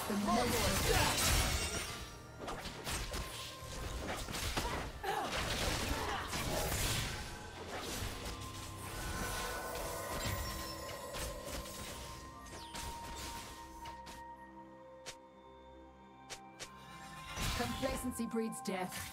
Complacency breeds death.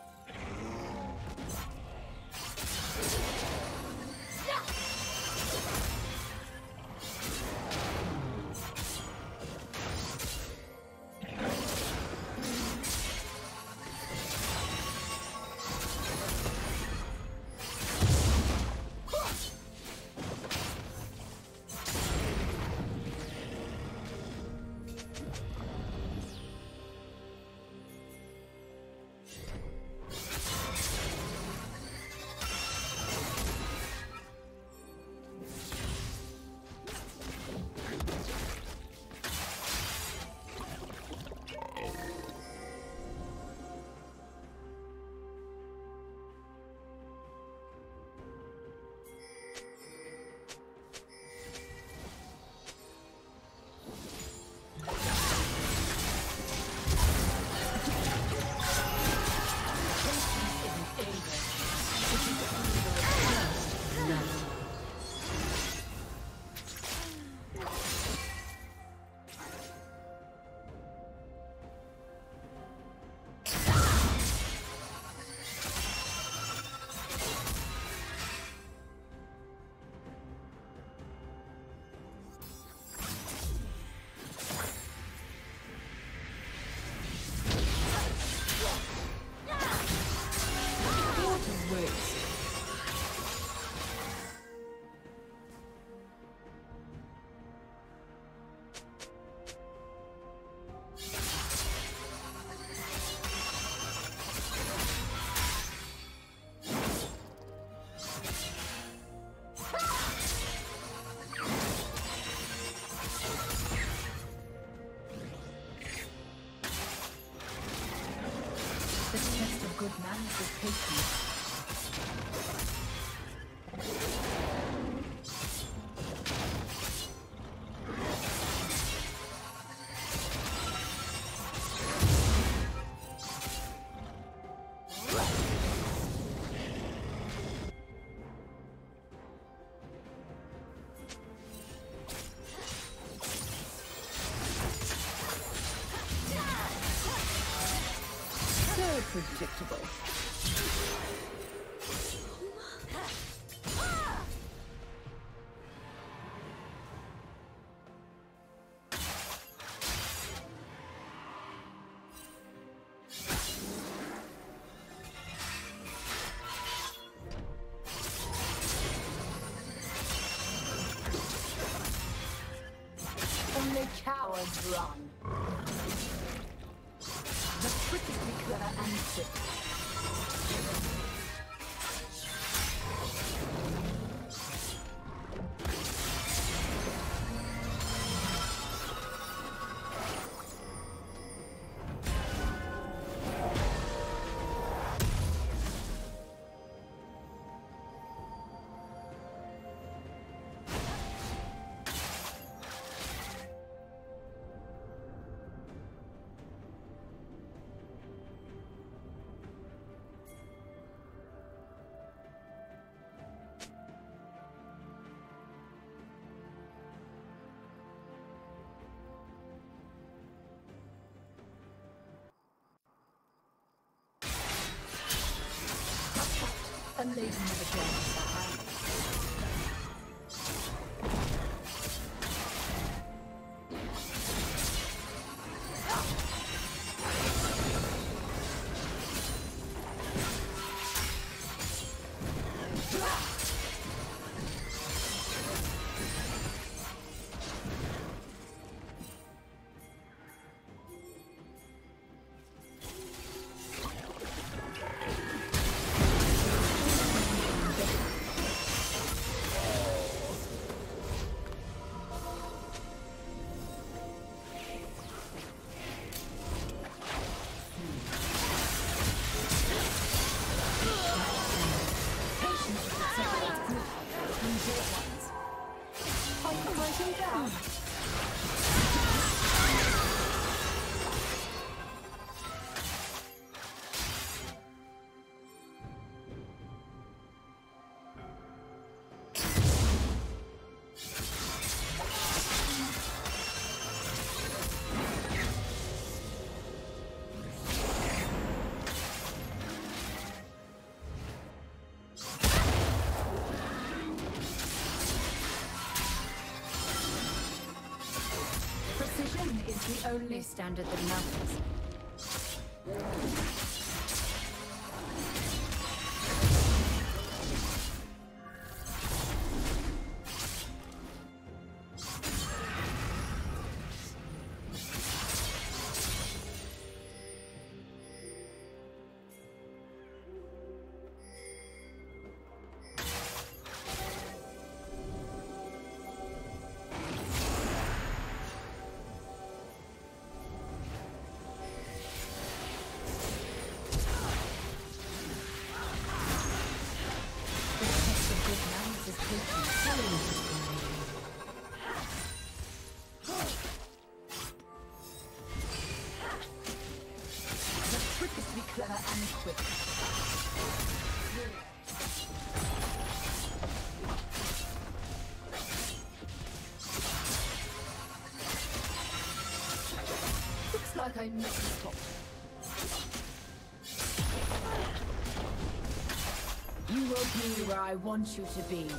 Good manners with patience. Predictable. Only cowards run. The trick is to be clever and sick. A lady never joins behind. only standard that matters. Clever and quick. Looks like I missed the spot. You will be where I want you to be.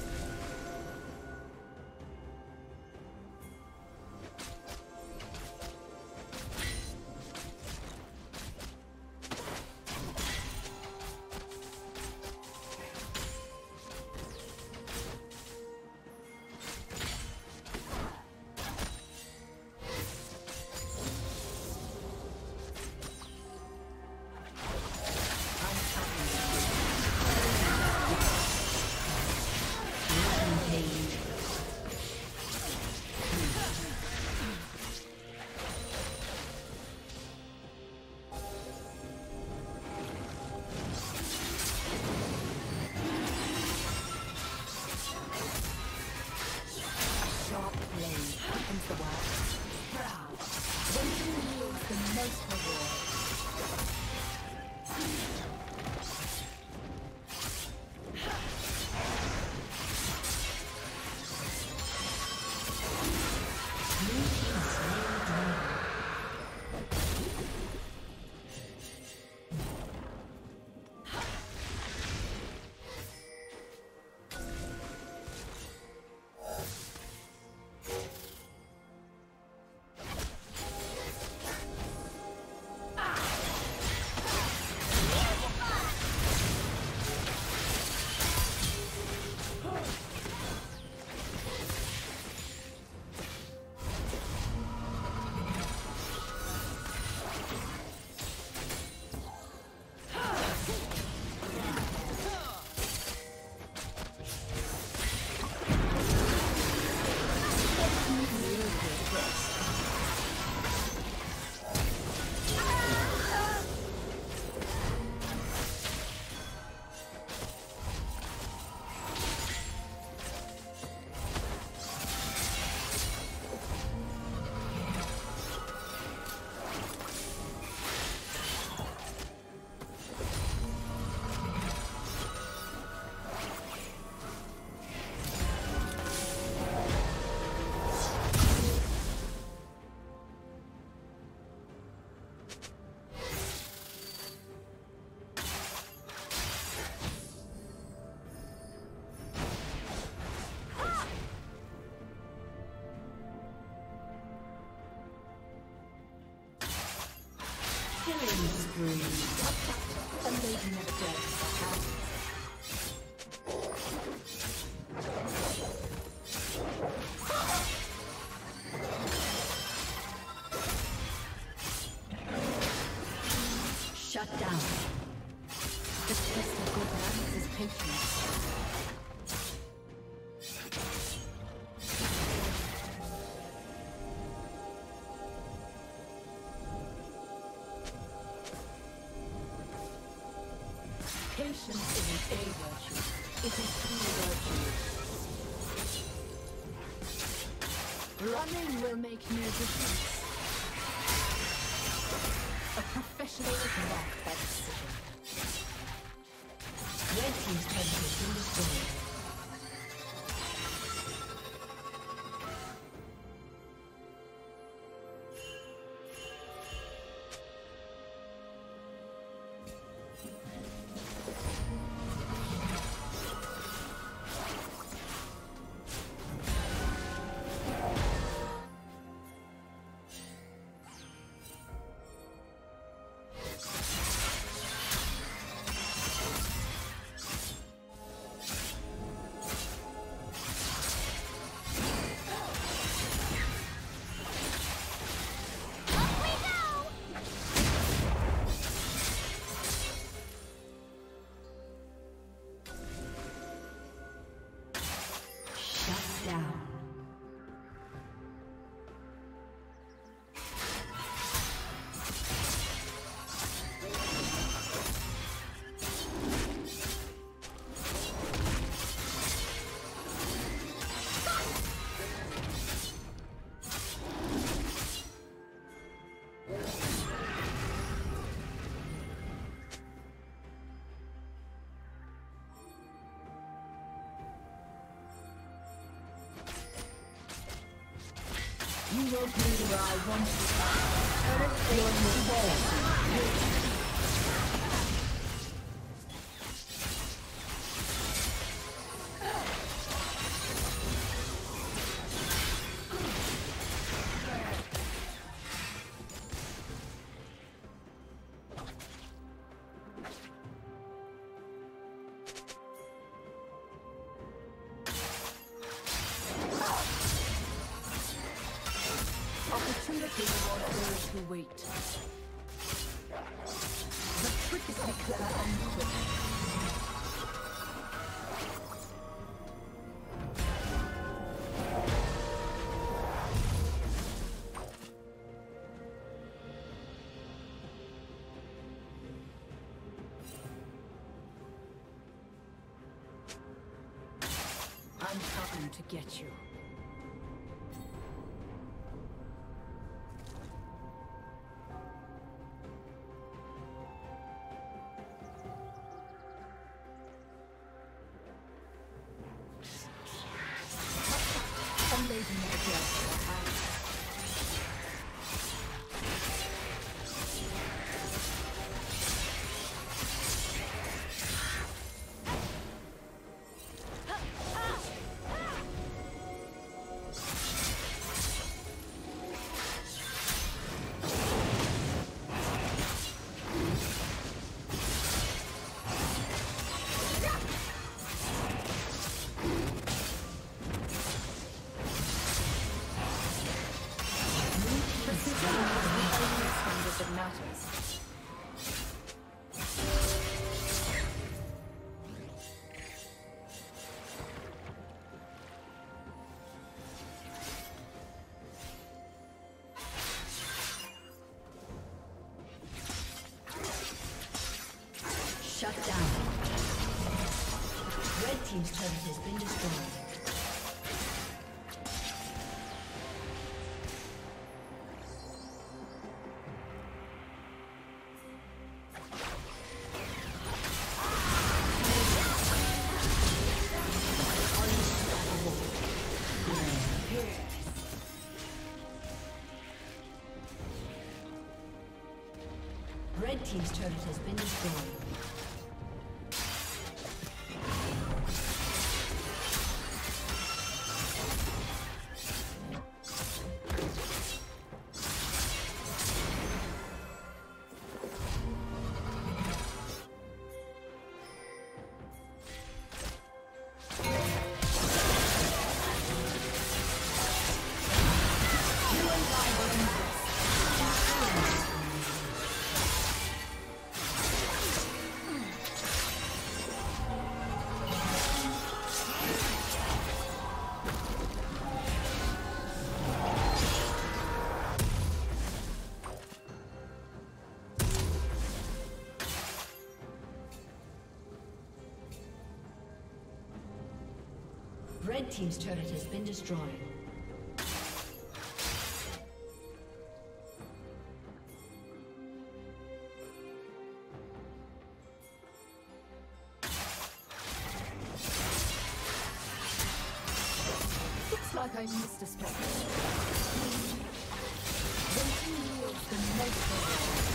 Killing spree. A lady never dares to have. Shut down. The test of good manners is patience. Patience isn't a virtue, it is true virtue. Running will make no difference. A professional is marked by decision. Red team's turret has been destroyed. will be where I want to be. Your new To wait. The trick is to be clever and quick. I'm coming to get you. Shut down. Red team's turret has been destroyed. Red team's turret has been destroyed. Red team's turret has been destroyed. Looks like I missed a spot. When he yields the most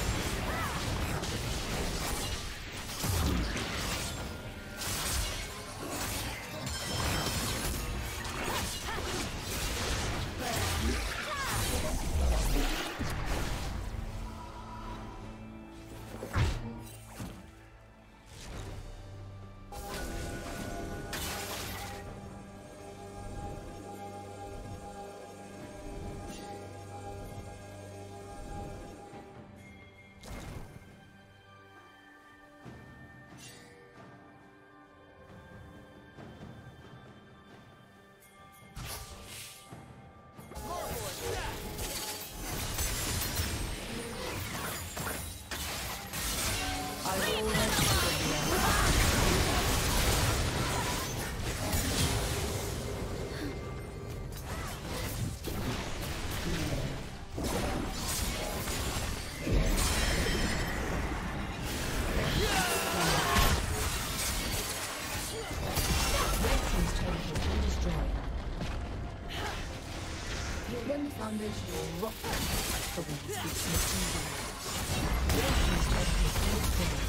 unleash your wrath. The wind speaks in the Red team's turret has been destroyed.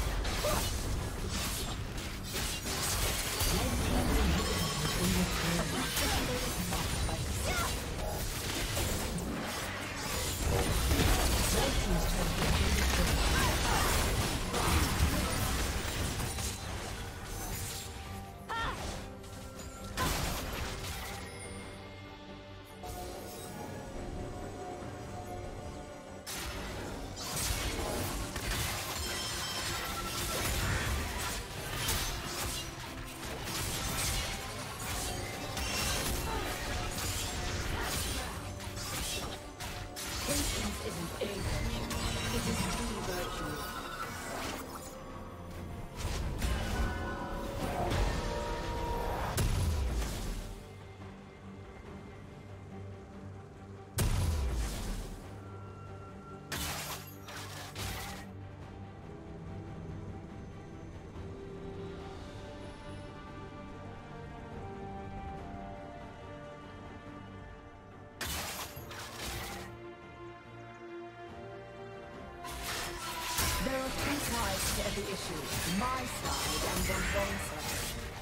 Red team's inhibitor has been destroyed. Red team's turret has been destroyed. There are two sides to every issue. My side and the wrong side.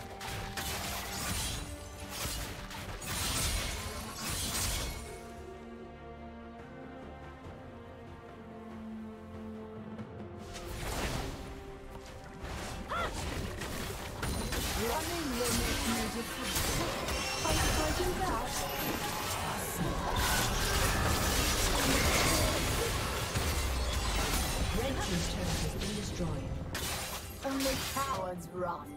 Running will make me defeat. Are you fighting back? Red team's turret has been destroyed. Only cowards run.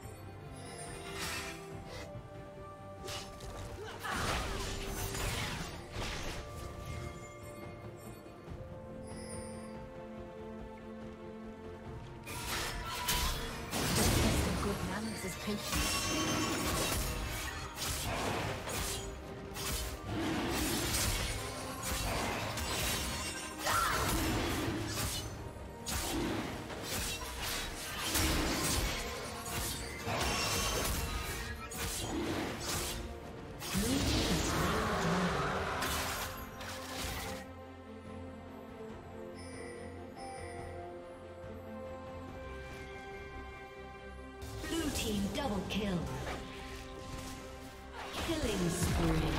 The test of good manners is patience. Blue team double kill. Killing spree.